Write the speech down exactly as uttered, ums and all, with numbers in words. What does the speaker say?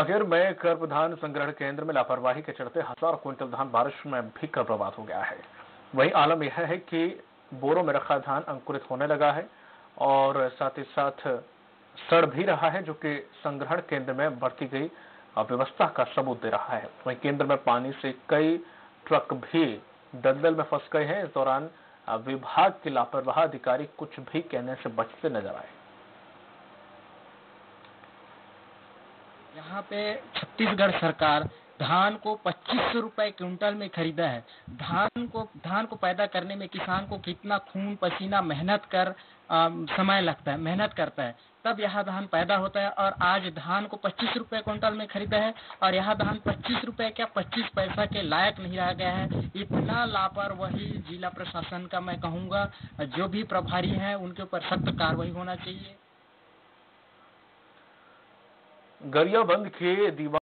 कांकेर में कर्प धान संग्रहण केंद्र में लापरवाही के चलते हजारों क्विंटल धान बारिश में भीगकर बर्बाद हो गया है। वहीं आलम यह है कि बोरों में रखा धान अंकुरित होने लगा है और साथ ही साथ सड़ भी रहा है, जो कि संग्रहण केंद्र में बरती गई अव्यवस्था का सबूत दे रहा है। वहीं केंद्र में पानी से कई ट्रक भी दलदल में फंस गए हैं। इस दौरान विभाग के लापरवाह अधिकारी कुछ भी कहने से बचते नजर आए। यहाँ पे छत्तीसगढ़ सरकार धान को पच्चीस सौ रुपए क्विंटल में खरीदा है। धान को धान को पैदा करने में किसान को कितना खून पसीना मेहनत कर आ, समय लगता है, मेहनत करता है, तब यह धान पैदा होता है। और आज धान को पच्चीस रुपए क्विंटल में खरीदा है और यह धान पच्चीस रुपए क्या पच्चीस पैसा के लायक नहीं रह गया है। इतना लापरवाही जिला प्रशासन का मैं कहूँगा, जो भी प्रभारी हैं उनके ऊपर सख्त कार्रवाई होना चाहिए। गरियाबंद के दीवार